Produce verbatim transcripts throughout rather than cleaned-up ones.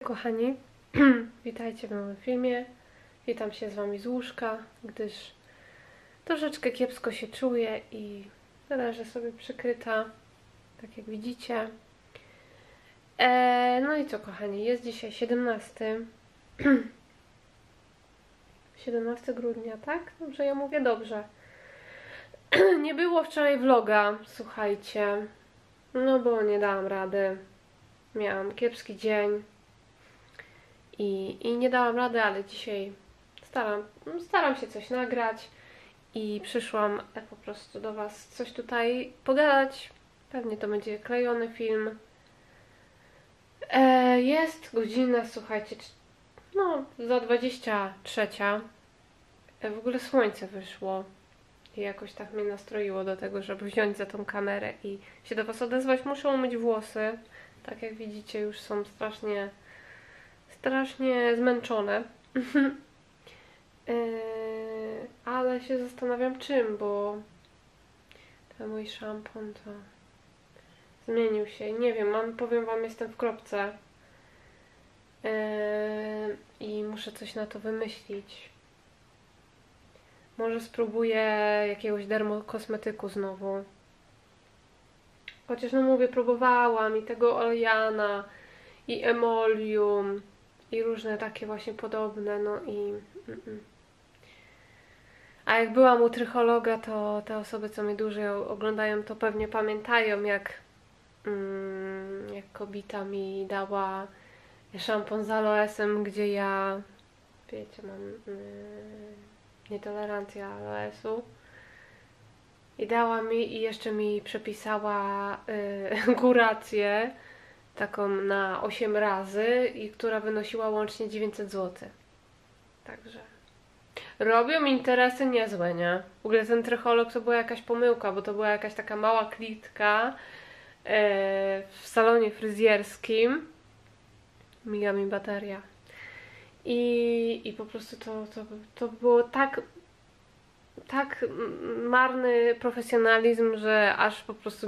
kochani, witajcie w nowym filmie. Witam się z wami z łóżka, gdyż troszeczkę kiepsko się czuję i leżę sobie przykryta, tak jak widzicie. Eee, no i co, kochani, jest dzisiaj siedemnastego grudnia, tak? Dobrze, ja mówię dobrze. Nie było wczoraj vloga, słuchajcie, no bo nie dałam rady. Miałam kiepski dzień. I, I nie dałam rady, ale dzisiaj staram, staram się coś nagrać i przyszłam po prostu do was coś tutaj pogadać. Pewnie to będzie klejony film. E, jest godzina, słuchajcie, no za dwadzieścia trzecia. E, w ogóle słońce wyszło i jakoś tak mnie nastroiło do tego, żeby wziąć za tą kamerę i się do was odezwać. Muszę umyć włosy. Tak jak widzicie, już są strasznie strasznie zmęczone. yy, ale się zastanawiam czym, bo ten mój szampon to zmienił się. Nie wiem, mam, powiem wam, jestem w kropce. Yy, I muszę coś na to wymyślić. Może spróbuję jakiegoś dermokosmetyku znowu. Chociaż no mówię, próbowałam i tego Oleana, i Emolium, i różne takie właśnie podobne, no i... Mm -mm. A jak byłam u trychologa, to te osoby, co mnie dłużej oglądają, to pewnie pamiętają, jak, mm, jak kobieta mi dała szampon z aloesem, gdzie ja, wiecie, mam yy, nietolerancję aloesu. I dała mi i jeszcze mi przepisała yy, kurację taką na osiem razy i która wynosiła łącznie dziewięćset złotych. Także robią interesy niezłe, nie? W ogóle ten trycholog to była jakaś pomyłka, bo to była jakaś taka mała klitka yy, w salonie fryzjerskim. Miga mi bateria. I, i po prostu to, to, to było tak tak marny profesjonalizm, że aż po prostu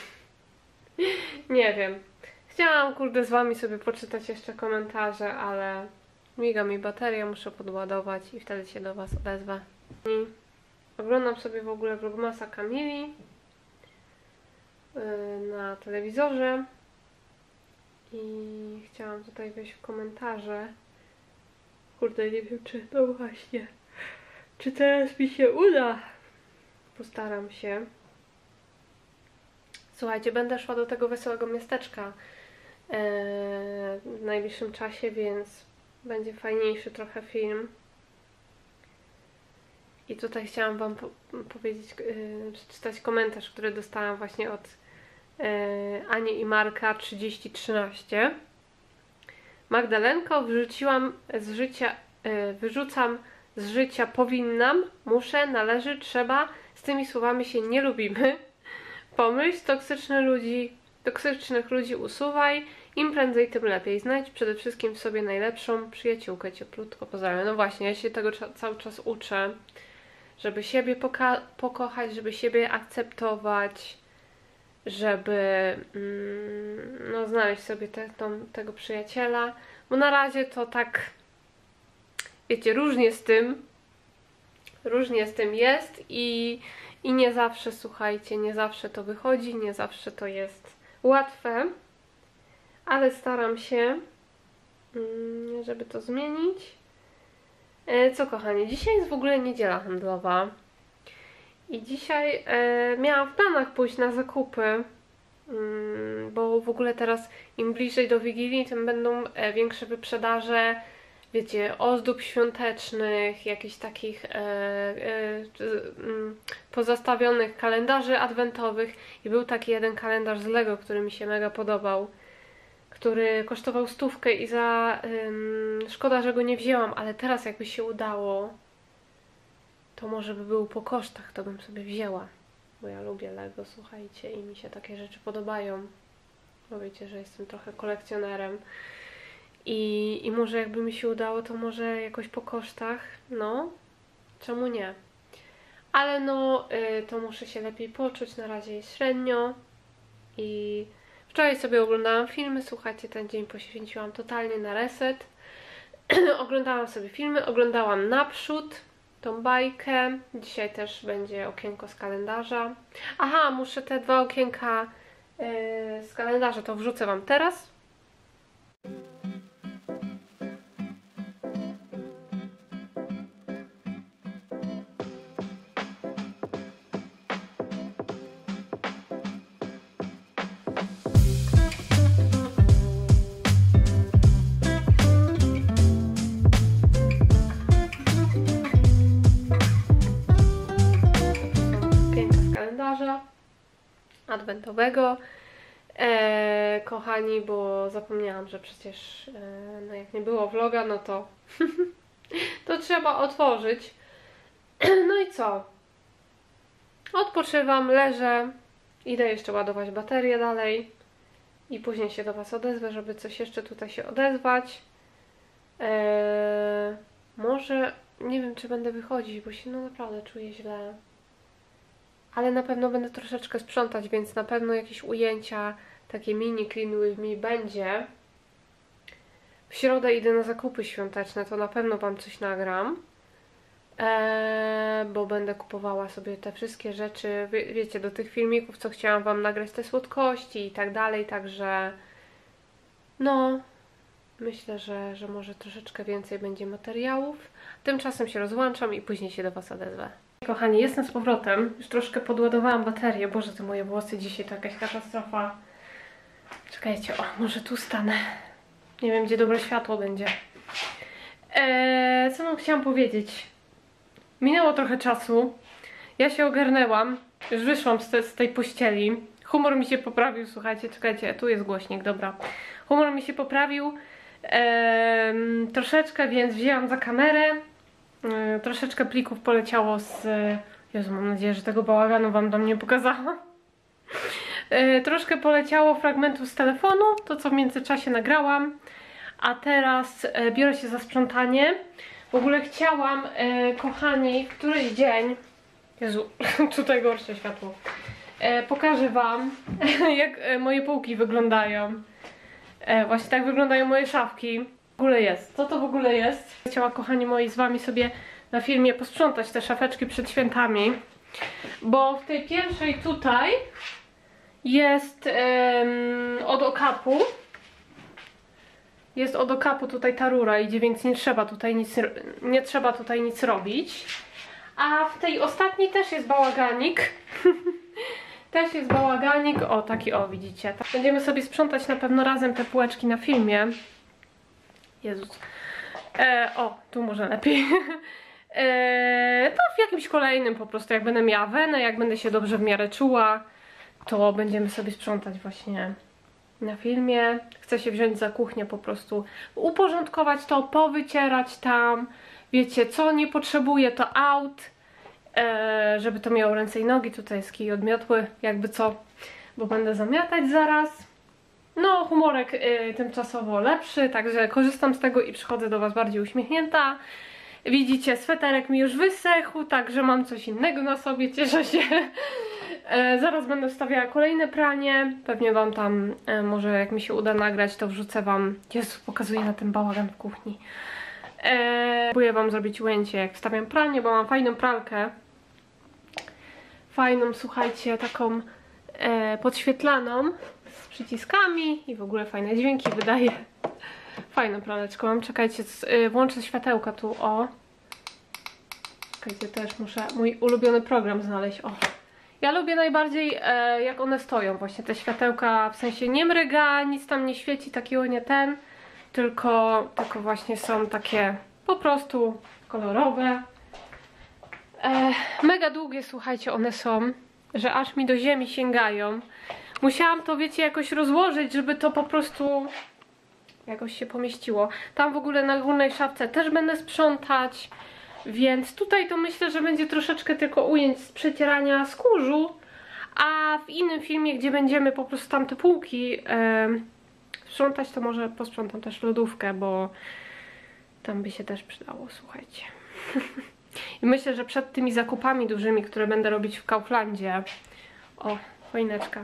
nie wiem. Chciałam, kurde, z wami sobie poczytać jeszcze komentarze, ale miga mi bateria, muszę podładować i wtedy się do was odezwę. I oglądam sobie w ogóle vlogmasa Kamili yy, na telewizorze i chciałam tutaj wejść w komentarze. Kurde, nie wiem, czy to właśnie, czy teraz mi się uda. Postaram się. Słuchajcie, będę szła do tego wesołego miasteczka w najbliższym czasie, więc będzie fajniejszy trochę film. I tutaj chciałam wam po powiedzieć, yy, przeczytać komentarz, który dostałam właśnie od yy, Ani i Marka trzydzieści trzynaście. Magdalenko, wyrzuciłam z życia, yy, wyrzucam z życia powinnam, muszę, należy, trzeba. Z tymi słowami się nie lubimy. Pomyśl, toksycznych ludzi, toksycznych ludzi usuwaj. Im prędzej, tym lepiej. Znajdź przede wszystkim w sobie najlepszą przyjaciółkę. Cieplutko pozdrawiam. No właśnie, ja się tego cały czas uczę. Żeby siebie pokochać, żeby siebie akceptować, żeby mm, no, znaleźć sobie te, tą, tego przyjaciela. Bo na razie to tak, wiecie, różnie z tym. Różnie z tym jest i, i nie zawsze, słuchajcie, nie zawsze to wychodzi, nie zawsze to jest łatwe. Ale staram się, żeby to zmienić. Co, kochani, dzisiaj jest w ogóle niedziela handlowa. I dzisiaj e, miałam w planach pójść na zakupy, bo w ogóle teraz im bliżej do Wigilii, tym będą e, większe wyprzedaże, wiecie, ozdób świątecznych, jakichś takich e, e, pozastawionych kalendarzy adwentowych. I był taki jeden kalendarz z Lego, który mi się mega podobał, który kosztował stówkę i za... Ym, szkoda, że go nie wzięłam, ale teraz jakby się udało, to może by był po kosztach, to bym sobie wzięła. Bo ja lubię Lego, słuchajcie, i mi się takie rzeczy podobają. Bo wiecie, że jestem trochę kolekcjonerem. I, i może jakby mi się udało, to może jakoś po kosztach, no, czemu nie? Ale no, y, to muszę się lepiej poczuć, na razie jest średnio. I Wczoraj sobie oglądałam filmy, słuchajcie, ten dzień poświęciłam totalnie na reset. Oglądałam sobie filmy, oglądałam Naprzód, tą bajkę. Dzisiaj też będzie okienko z kalendarza. Aha, muszę te dwa okienka yy, z kalendarza, to wrzucę Wam teraz. Adwentowego. E, kochani, bo zapomniałam, że przecież e, no jak nie było vloga, no to to trzeba otworzyć. No i co? Odpoczywam, leżę, idę jeszcze ładować baterię dalej i później się do Was odezwę, żeby coś jeszcze tutaj się odezwać. E, może, nie wiem, czy będę wychodzić, bo się no naprawdę czuję źle. Ale na pewno będę troszeczkę sprzątać, więc na pewno jakieś ujęcia, takie mini clean with me będzie. W środę idę na zakupy świąteczne, to na pewno Wam coś nagram. Eee, bo będę kupowała sobie te wszystkie rzeczy, wie, wiecie, do tych filmików, co chciałam Wam nagrać, te słodkości i tak dalej, także no, myślę, że, że może troszeczkę więcej będzie materiałów. Tymczasem się rozłączam i później się do Was odezwę. Kochani, jestem z powrotem. Już troszkę podładowałam baterię. Boże, te moje włosy dzisiaj to jakaś katastrofa. Czekajcie, o, może tu stanę. Nie wiem, gdzie dobre światło będzie. Eee, co wam chciałam powiedzieć? Minęło trochę czasu. Ja się ogarnęłam. Już wyszłam z, te, z tej pościeli. Humor mi się poprawił, słuchajcie, czekajcie, tu jest głośnik, dobra. Humor mi się poprawił. Eee, troszeczkę, więc wzięłam za kamerę. Yy, troszeczkę plików poleciało z... Jezu, mam nadzieję, że tego bałaganu Wam tam nie pokazałam. Yy, troszkę poleciało fragmentów z telefonu, to co w międzyczasie nagrałam. A teraz yy, biorę się za sprzątanie. W ogóle chciałam, yy, kochani, w któryś dzień... Jezu, tutaj gorsze światło. Yy, pokażę Wam, jak yy, moje półki wyglądają. Yy, właśnie tak wyglądają moje szafki. W ogóle jest. Co to w ogóle jest? Chciała, kochani moi, z Wami sobie na filmie posprzątać te szafeczki przed świętami, bo w tej pierwszej tutaj jest um, od okapu. Jest od okapu tutaj ta rura idzie, więc nie trzeba tutaj nic, nie trzeba tutaj nic robić. A w tej ostatniej też jest bałaganik. Też jest bałaganik. O, taki, o, widzicie. Będziemy sobie sprzątać na pewno razem te półeczki na filmie. Jezus. E, o, tu może lepiej. E, to w jakimś kolejnym po prostu, jak będę miała wenę, jak będę się dobrze w miarę czuła, to będziemy sobie sprzątać właśnie na filmie. Chcę się wziąć za kuchnię, po prostu uporządkować to, powycierać tam. Wiecie, co nie potrzebuję, to out. E, żeby to miało ręce i nogi. Tutaj jest kij od miotły, jakby co, bo będę zamiatać zaraz. No, humorek y, tymczasowo lepszy, także korzystam z tego i przychodzę do Was bardziej uśmiechnięta. Widzicie, sweterek mi już wysechł, także mam coś innego na sobie, cieszę się. E, zaraz będę stawiała kolejne pranie, pewnie Wam tam, e, może jak mi się uda nagrać, to wrzucę Wam, Jezu, pokazuję na ten bałagan w kuchni. E, próbuję Wam zrobić ujęcie, jak wstawiam pranie, bo mam fajną pralkę. Fajną, słuchajcie, taką e, podświetlaną, z przyciskami i w ogóle fajne dźwięki wydaje. Fajną praleczką mam, czekajcie, yy, włączę światełka tu, o. Czekajcie, też muszę mój ulubiony program znaleźć, o. Ja lubię najbardziej, e, jak one stoją, właśnie te światełka, w sensie nie mryga, nic tam nie świeci, takiego nie ten, tylko, tylko właśnie są takie po prostu kolorowe. E, mega długie, słuchajcie, one są, że aż mi do ziemi sięgają. Musiałam to, wiecie, jakoś rozłożyć, żeby to po prostu jakoś się pomieściło. Tam w ogóle na górnej szafce też będę sprzątać, więc tutaj to myślę, że będzie troszeczkę tylko ujęć z przecierania skórzu, a w innym filmie, gdzie będziemy po prostu tamte półki yy, sprzątać, to może posprzątam też lodówkę, bo tam by się też przydało, słuchajcie. I myślę, że przed tymi zakupami dużymi, które będę robić w Kauflandzie, o, choineczka,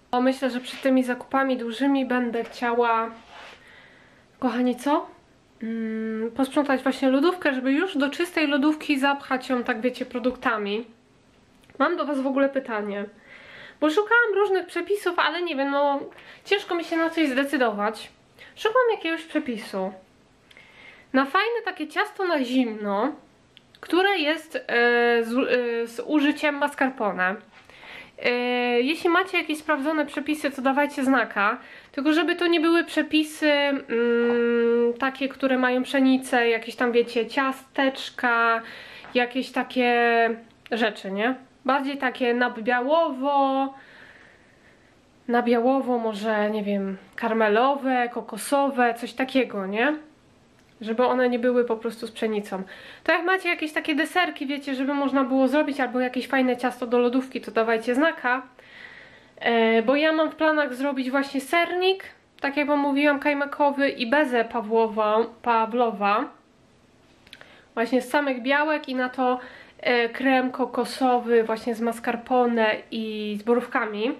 Bo myślę, że przed tymi zakupami dużymi będę chciała, kochani, co? Hmm, posprzątać właśnie lodówkę, żeby już do czystej lodówki zapchać ją, tak wiecie, produktami. Mam do was w ogóle pytanie. Bo szukałam różnych przepisów, ale nie wiem, no ciężko mi się na coś zdecydować. Szukam jakiegoś przepisu na fajne takie ciasto na zimno, które jest e, z, e, z użyciem mascarpone. E, jeśli macie jakieś sprawdzone przepisy, to dawajcie znaka. Tylko żeby to nie były przepisy mm, takie, które mają pszenicę, jakieś tam wiecie, ciasteczka, jakieś takie rzeczy, nie? Bardziej takie nabiałowo, nabiałowo może, nie wiem, karmelowe, kokosowe, coś takiego, nie? Żeby one nie były po prostu z pszenicą. To jak macie jakieś takie deserki, wiecie, żeby można było zrobić, albo jakieś fajne ciasto do lodówki, to dawajcie znaka. E, bo ja mam w planach zrobić właśnie sernik, tak jak wam mówiłam, kajmakowy i bezę Pawłowa, Pawlowa. Właśnie z samych białek i na to e, krem kokosowy właśnie z mascarpone i z borówkami.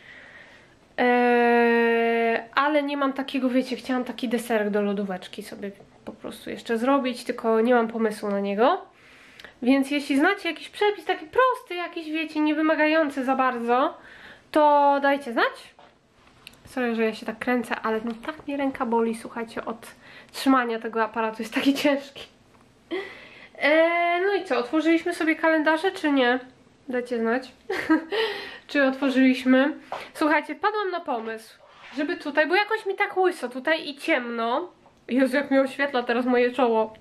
E, ale nie mam takiego, wiecie, chciałam taki deserek do lodóweczki sobie po prostu jeszcze zrobić, tylko nie mam pomysłu na niego. Więc jeśli znacie jakiś przepis taki prosty, jakiś wiecie, nie wymagający za bardzo, to dajcie znać. Sorry, że ja się tak kręcę, ale no tak mnie ręka boli, słuchajcie, od trzymania tego aparatu, jest taki ciężki. Eee, no i co, otworzyliśmy sobie kalendarze, czy nie? Dajcie znać. Czy otworzyliśmy? Słuchajcie, wpadłam na pomysł, żeby tutaj, bo jakoś mi tak łyso tutaj i ciemno. Jezu, jak mi oświetla teraz moje czoło.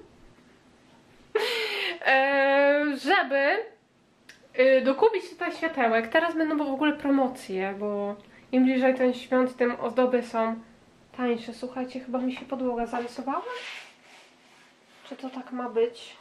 eee, żeby yy, dokupić tutaj światełek. Teraz będą w ogóle promocje, bo im bliżej ten świąt, tym ozdoby są tańsze. Słuchajcie, chyba mi się podłoga zarysowała? Czy to tak ma być?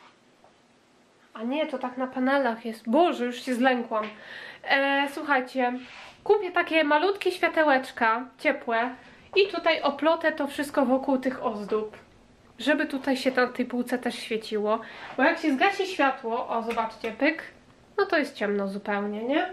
A nie, to tak na panelach jest. Boże, już się zlękłam. E, słuchajcie, kupię takie malutkie światełeczka, ciepłe i tutaj oplotę to wszystko wokół tych ozdób. Żeby tutaj się na tej półce też świeciło. Bo jak się zgasi światło, o zobaczcie, pyk, no to jest ciemno zupełnie, nie?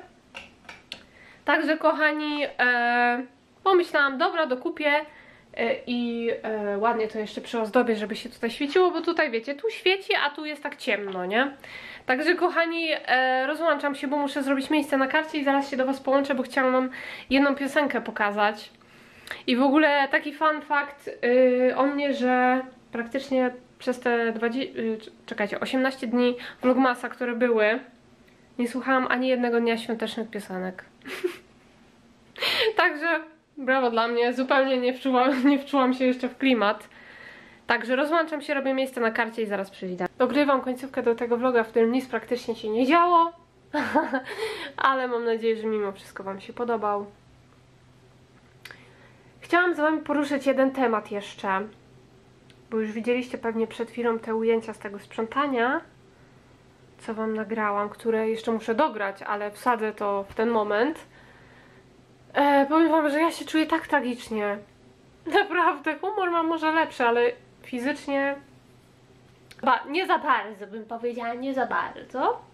Także kochani, e, pomyślałam, dobra, dokupię i e, ładnie to jeszcze przyozdobię, żeby się tutaj świeciło, bo tutaj wiecie, tu świeci, a tu jest tak ciemno, nie? Także kochani, e, rozłączam się, bo muszę zrobić miejsce na karcie i zaraz się do was połączę, bo chciałam wam jedną piosenkę pokazać. I w ogóle taki fun fact yy, o mnie, że praktycznie przez te dwadzieścia, yy, czekajcie, osiemnaście dni vlogmasa, które były, nie słuchałam ani jednego dnia świątecznych piosenek. Także brawo dla mnie, zupełnie nie wczułam, nie wczułam się jeszcze w klimat. Także rozłączam się, robię miejsce na karcie i zaraz przyjdę. Dogrywam końcówkę do tego vloga, w którym nic praktycznie się nie działo. Ale mam nadzieję, że mimo wszystko wam się podobał. Chciałam z wami poruszyć jeden temat jeszcze. Bo już widzieliście pewnie przed chwilą te ujęcia z tego sprzątania, co wam nagrałam, które jeszcze muszę dograć, ale wsadzę to w ten moment. E, powiem wam, że ja się czuję tak tragicznie. Naprawdę, humor mam może lepszy, ale fizycznie ba, nie za bardzo bym powiedziała, nie za bardzo.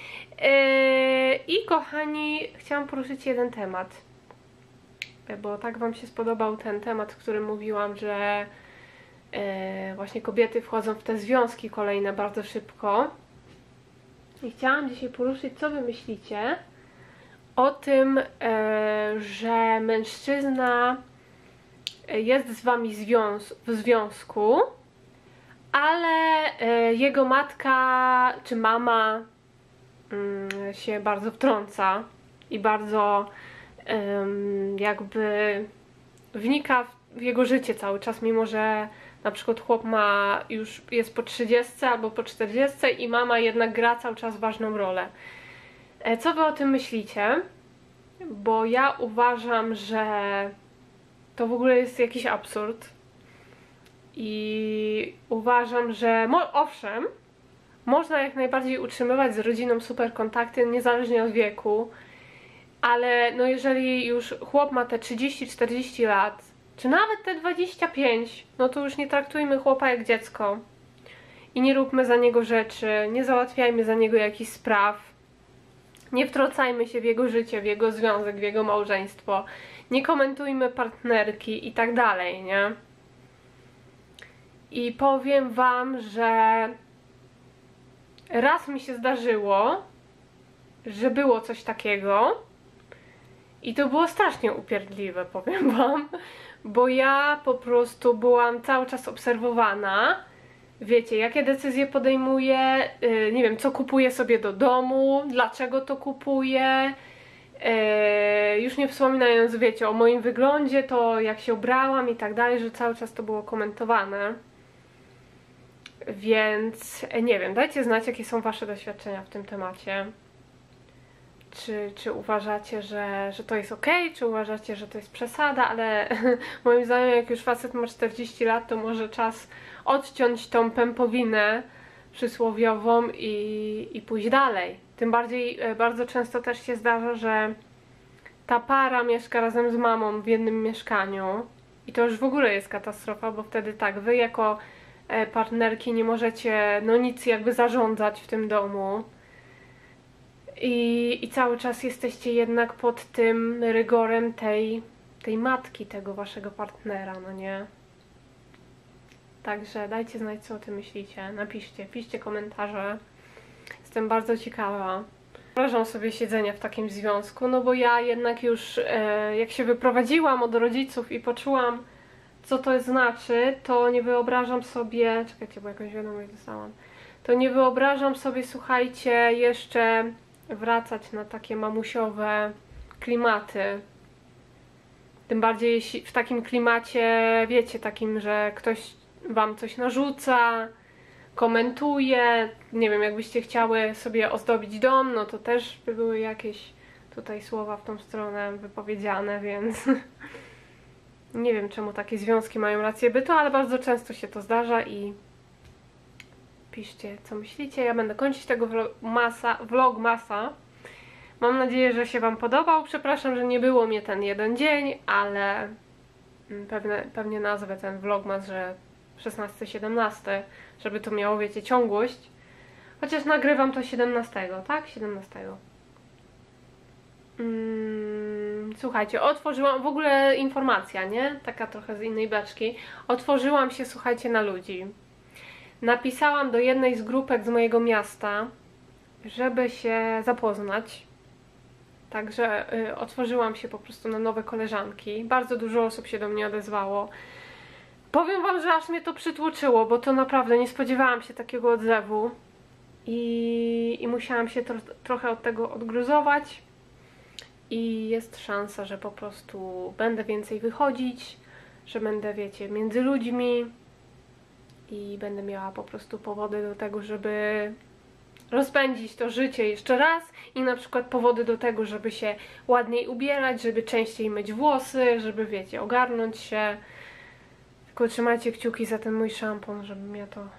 E, I kochani, chciałam poruszyć jeden temat. Bo tak wam się spodobał ten temat, w którym mówiłam, że e, właśnie kobiety wchodzą w te związki kolejne bardzo szybko. I chciałam dzisiaj poruszyć, co wy myślicie o tym, e, że mężczyzna jest z wami związ w związku, ale e, jego matka czy mama mm, się bardzo wtrąca i bardzo um, jakby wnika w jego życie cały czas, mimo że na przykład chłop ma już jest po trzydziestce albo po czterdziestce i mama jednak gra cały czas ważną rolę. E, co wy o tym myślicie? Bo ja uważam, że to w ogóle jest jakiś absurd i uważam, że mo owszem, można jak najbardziej utrzymywać z rodziną super kontakty niezależnie od wieku, ale no jeżeli już chłop ma te trzydzieści czterdzieści lat, czy nawet te dwadzieścia pięć, no to już nie traktujmy chłopa jak dziecko i nie róbmy za niego rzeczy, nie załatwiajmy za niego jakichś spraw, Nie wtrącajmy się w jego życie, w jego związek, w jego małżeństwo. Nie komentujmy partnerki i tak dalej, nie? I powiem wam, że raz mi się zdarzyło, że było coś takiego i to było strasznie upierdliwe, powiem wam, bo ja po prostu byłam cały czas obserwowana. Wiecie, jakie decyzje podejmuję, yy, nie wiem, co kupuję sobie do domu, dlaczego to kupuję. Yy, już nie wspominając, wiecie, o moim wyglądzie, to jak się ubrałam i tak dalej, że cały czas to było komentowane. Więc nie wiem, dajcie znać, jakie są wasze doświadczenia w tym temacie. Czy, czy uważacie, że, że to jest ok, czy uważacie, że to jest przesada, ale moim zdaniem jak już facet ma czterdzieści lat, to może czas odciąć tą pępowinę przysłowiową i, i pójść dalej. Tym bardziej bardzo często też się zdarza, że ta para mieszka razem z mamą w jednym mieszkaniu i to już w ogóle jest katastrofa, bo wtedy tak, wy jako partnerki nie możecie no nic jakby zarządzać w tym domu. I, I cały czas jesteście jednak pod tym rygorem tej, tej matki, tego waszego partnera, no nie? Także dajcie znać, co o tym myślicie. Napiszcie, piszcie komentarze. Jestem bardzo ciekawa. Wyobrażam sobie siedzenie w takim związku, no bo ja jednak już e, jak się wyprowadziłam od rodziców i poczułam, co to znaczy, to nie wyobrażam sobie... Czekajcie, bo jakąś wiadomość dostałam. To nie wyobrażam sobie, słuchajcie, jeszcze wracać na takie mamusiowe klimaty. Tym bardziej jeśli w takim klimacie, wiecie, takim, że ktoś wam coś narzuca, komentuje, nie wiem, jakbyście chciały sobie ozdobić dom, no to też by były jakieś tutaj słowa w tą stronę wypowiedziane, więc nie wiem, czemu takie związki mają rację bytu, ale bardzo często się to zdarza i piszcie, co myślicie. Ja będę kończyć tego vlogmasa, vlogmasa. Mam nadzieję, że się wam podobał. Przepraszam, że nie było mnie ten jeden dzień, ale pewne, pewnie nazwę ten vlogmas, że szesnasty siedemnasty, żeby to miało, wiecie, ciągłość. Chociaż nagrywam to siedemnastego, tak? siedemnastego. Hmm, słuchajcie, otworzyłam, w ogóle informacja, nie? Taka trochę z innej beczki. Otworzyłam się, słuchajcie, na ludzi. Napisałam do jednej z grupek z mojego miasta, żeby się zapoznać. Także y, otworzyłam się po prostu na nowe koleżanki. Bardzo dużo osób się do mnie odezwało. Powiem wam, że aż mnie to przytłoczyło, bo to naprawdę nie spodziewałam się takiego odzewu. I, i musiałam się tro, trochę od tego odgruzować. I jest szansa, że po prostu będę więcej wychodzić, że będę, wiecie, między ludźmi. I będę miała po prostu powody do tego, żeby rozpędzić to życie jeszcze raz i na przykład powody do tego, żeby się ładniej ubierać, żeby częściej myć włosy, żeby, wiecie, ogarnąć się. Tylko trzymajcie kciuki za ten mój szampon, żebym ja to...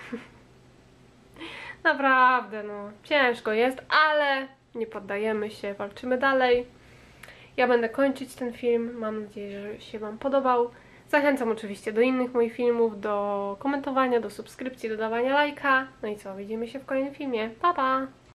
Naprawdę, no, ciężko jest, ale nie poddajemy się, walczymy dalej. Ja będę kończyć ten film, mam nadzieję, że się wam podobał. Zachęcam oczywiście do innych moich filmów, do komentowania, do subskrypcji, do dawania lajka. No i co, widzimy się w kolejnym filmie. Pa, pa!